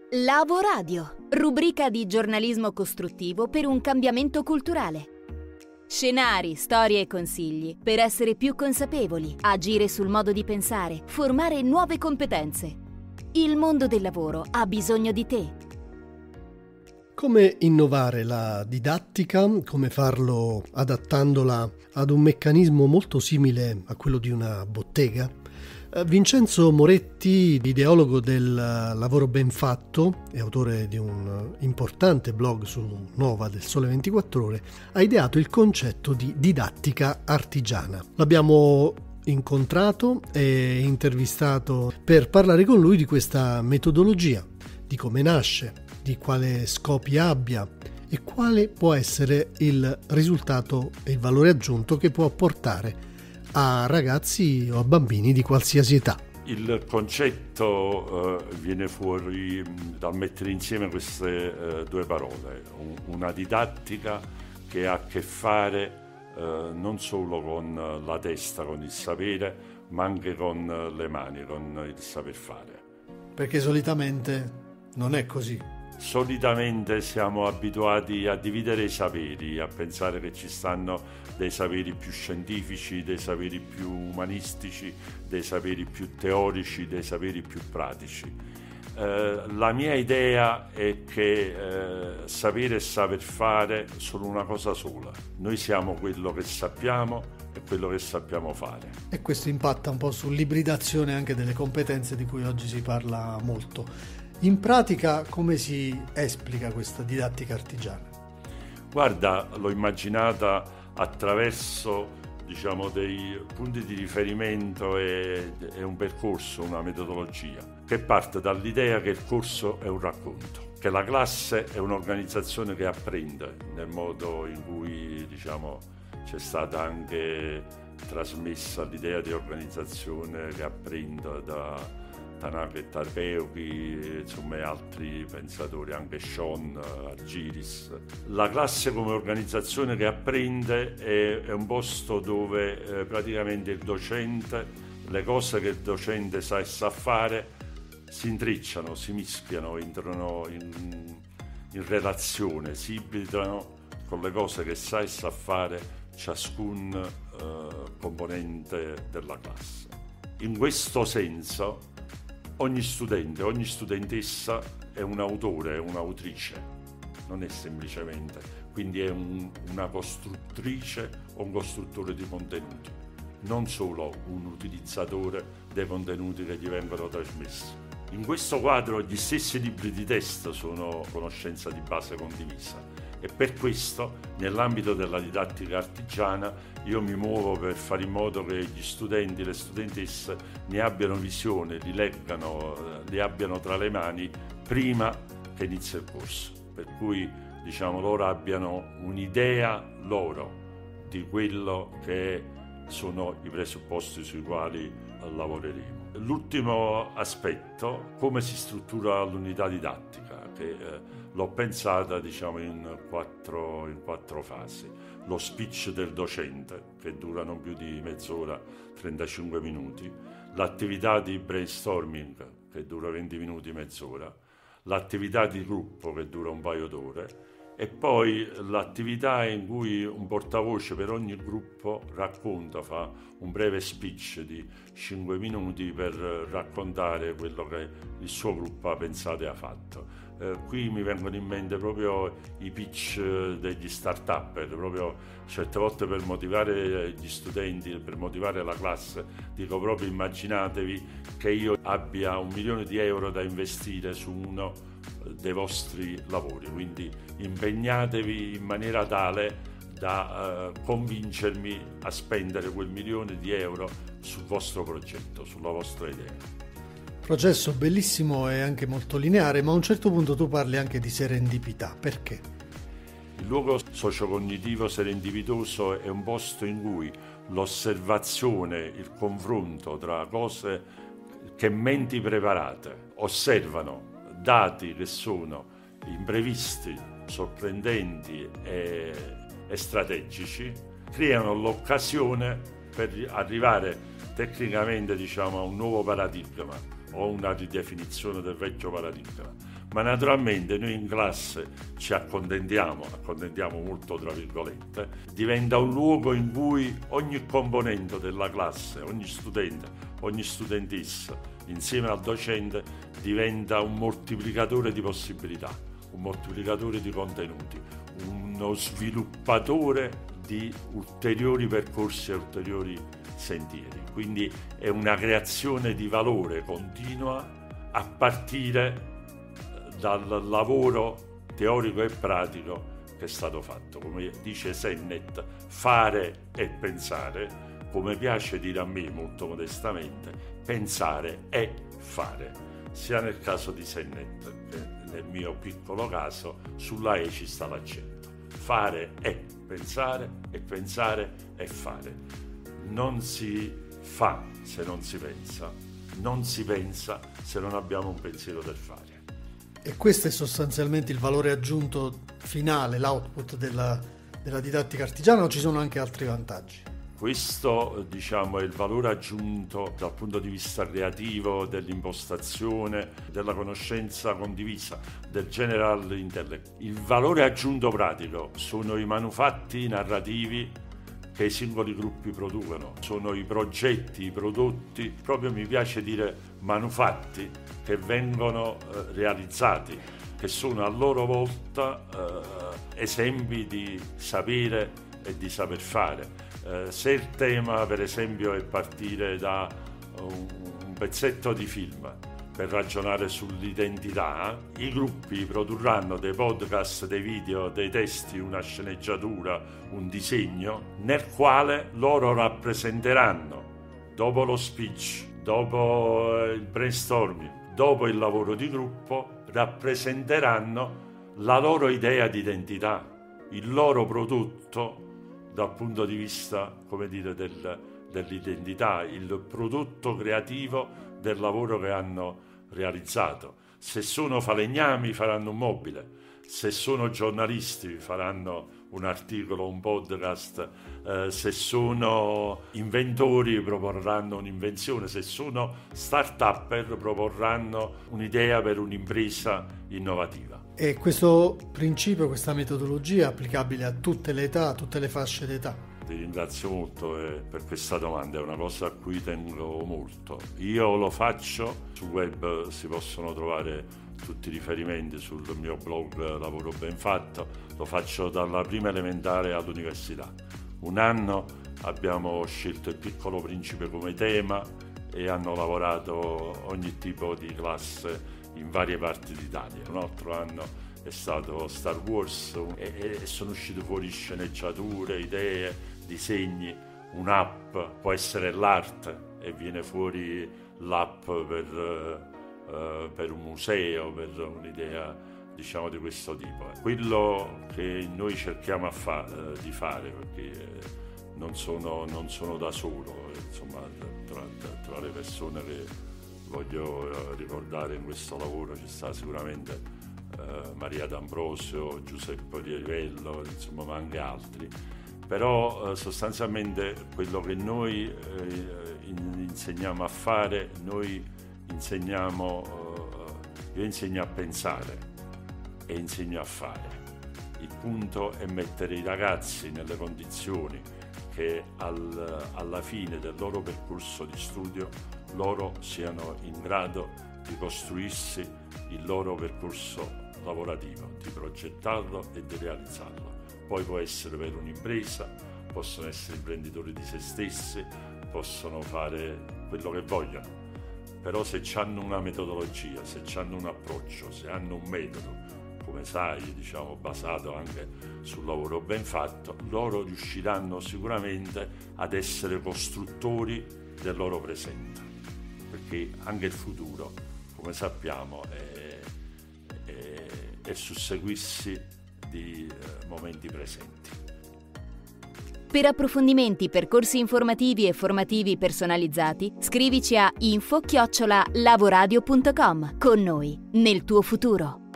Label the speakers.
Speaker 1: Lavo Radio, rubrica di giornalismo costruttivo per un cambiamento culturale. Scenari, storie e consigli per essere più consapevoli, agire sul modo di pensare, formare nuove competenze. Il mondo del lavoro ha bisogno di te.
Speaker 2: Come innovare la didattica, come farlo adattandola ad un meccanismo molto simile a quello di una bottega? Vincenzo Moretti, ideologo del lavoro ben fatto e autore di un importante blog su Nova del Sole 24 Ore, ha ideato il concetto di didattica artigiana. L'abbiamo incontrato e intervistato per parlare con lui di questa metodologia, di come nasce, di quale scopi abbia e quale può essere il risultato e il valore aggiunto che può portare a ragazzi o a bambini di qualsiasi età.
Speaker 3: Il concetto viene fuori dal mettere insieme queste due parole, una didattica che ha a che fare non solo con la testa, con il sapere, ma anche con le mani, con il saper fare.
Speaker 2: Perché solitamente non è così.
Speaker 3: Solitamente siamo abituati a dividere i saperi, a pensare che ci stanno dei saperi più scientifici, dei saperi più umanistici, dei saperi più teorici, dei saperi più pratici. La mia idea è che sapere e saper fare sono una cosa sola. Noi siamo quello che sappiamo e quello che sappiamo fare.
Speaker 2: E questo impatta un po' sull'ibridazione anche delle competenze di cui oggi si parla molto. In pratica, come si esplica questa didattica artigiana?
Speaker 3: Guarda, l'ho immaginata attraverso, dei punti di riferimento e un percorso, una metodologia, che parte dall'idea che il corso è un racconto, che la classe è un'organizzazione che apprende, nel modo in cui, c'è stata anche trasmessa l'idea di organizzazione che apprende da Tanaka e Tarpeoghi, insomma, e altri pensatori, anche Sean, Argyris. La classe come organizzazione che apprende è un posto dove praticamente il docente, le cose che il docente sa e sa fare, si intrecciano, si mischiano, entrano in relazione, si ibridano con le cose che sa e sa fare ciascun componente della classe. In questo senso, ogni studente, ogni studentessa è un autore, è un'autrice, non è semplicemente, quindi è una costruttrice o un costruttore di contenuti, non solo un utilizzatore dei contenuti che gli vengono trasmessi. In questo quadro gli stessi libri di testo sono conoscenza di base condivisa e per questo nell'ambito della didattica artigiana io mi muovo per fare in modo che gli studenti, le studentesse ne abbiano visione, li leggano, li abbiano tra le mani prima che inizi il corso, per cui loro abbiano un'idea loro di quello che sono i presupposti sui quali lavoreremo. L'ultimo aspetto, come si struttura l'unità didattica, che l'ho pensata in quattro fasi. Lo speech del docente, che dura non più di mezz'ora, 35 minuti, l'attività di brainstorming, che dura 20 minuti, mezz'ora, l'attività di gruppo, che dura un paio d'ore, e poi l'attività in cui un portavoce per ogni gruppo racconta, fa un breve speech di 5 minuti per raccontare quello che il suo gruppo ha pensato e ha fatto. Qui mi vengono in mente proprio i pitch degli start-upper, proprio certe volte per motivare gli studenti, per motivare la classe, dico proprio immaginatevi che io abbia 1 milione di euro da investire su uno dei vostri lavori, quindi impegnatevi in maniera tale da convincermi a spendere quel 1 milione di euro sul vostro progetto, sulla vostra idea.
Speaker 2: Processo bellissimo e anche molto lineare, ma a un certo punto tu parli anche di serendipità. Perché?
Speaker 3: Il luogo sociocognitivo serendipitoso è un posto in cui l'osservazione, il confronto tra cose che menti preparate osservano dati che sono imprevisti, sorprendenti e strategici, creano l'occasione per arrivare tecnicamente a un nuovo paradigma o una ridefinizione del vecchio paradigma, ma naturalmente noi in classe ci accontentiamo molto tra virgolette, diventa un luogo in cui ogni componente della classe, ogni studente, ogni studentessa, insieme al docente, diventa un moltiplicatore di possibilità, un moltiplicatore di contenuti, uno sviluppatore di ulteriori percorsi e ulteriori sentieri. Quindi è una creazione di valore continua a partire dal lavoro teorico e pratico che è stato fatto. Come dice Sennett, fare e pensare, come piace dire a me molto modestamente, pensare è fare, sia nel caso di Sennett che nel mio piccolo caso sulla E ci sta l'accento. Fare è pensare e pensare è fare. Non si fa se non si pensa, non si pensa se non abbiamo un pensiero del fare.
Speaker 2: E questo è sostanzialmente il valore aggiunto finale, l'output della didattica artigiana, o ci sono anche altri vantaggi?
Speaker 3: Questo, diciamo, è il valore aggiunto dal punto di vista creativo, dell'impostazione, della conoscenza condivisa, del general intellect. Il valore aggiunto pratico sono i manufatti narrativi che i singoli gruppi producono, sono i progetti, i prodotti, proprio mi piace dire manufatti, che vengono realizzati, che sono a loro volta esempi di sapere e di saper fare. Se il tema, per esempio, è partire da un pezzetto di film per ragionare sull'identità, i gruppi produrranno dei podcast, dei video, dei testi, una sceneggiatura, un disegno nel quale loro rappresenteranno, dopo lo speech, dopo il brainstorming, dopo il lavoro di gruppo, rappresenteranno la loro idea di identità, il loro prodotto dal punto di vista, come dire, dell'identità, il prodotto creativo del lavoro che hanno realizzato. Se sono falegnami faranno un mobile, se sono giornalisti faranno un articolo, un podcast, se sono inventori proporranno un'invenzione, se sono start-upper proporranno un'idea per un'impresa innovativa.
Speaker 2: E questo principio, questa metodologia è applicabile a tutte le età, a tutte le fasce d'età?
Speaker 3: Ti ringrazio molto per questa domanda, è una cosa a cui tengo molto. Io lo faccio, sul web si possono trovare tutti i riferimenti sul mio blog Lavoro Ben Fatto, lo faccio dalla prima elementare all'università. Un anno abbiamo scelto il Piccolo Principe come tema e hanno lavorato ogni tipo di classe in varie parti d'Italia. Un altro anno è stato Star Wars e sono uscite fuori sceneggiature, idee, disegni, un'app, può essere l'arte e viene fuori l'app per un museo, per un'idea, diciamo, di questo tipo. Quello che noi cerchiamo di fare, perché non sono da solo, insomma, tra le persone che voglio ricordare in questo lavoro ci sta sicuramente Maria D'Ambrosio, Giuseppe Di Rivello, insomma, ma anche altri. Però sostanzialmente quello che noi insegniamo a fare, io insegno a pensare e insegno a fare. Il punto è mettere i ragazzi nelle condizioni che alla fine del loro percorso di studio loro siano in grado di costruirsi il loro percorso lavorativo, di progettarlo e di realizzarlo. Poi può essere per un'impresa, possono essere imprenditori di se stessi, possono fare quello che vogliono, però se hanno una metodologia, se hanno un approccio, se hanno un metodo, come sai, diciamo, basato anche sul lavoro ben fatto, loro riusciranno sicuramente ad essere costruttori del loro presente, perché anche il futuro, come sappiamo, è il susseguirsi di momenti presenti.
Speaker 1: Per approfondimenti, percorsi informativi e formativi personalizzati, scrivici a info@lavoradio.com. Con noi, nel tuo futuro.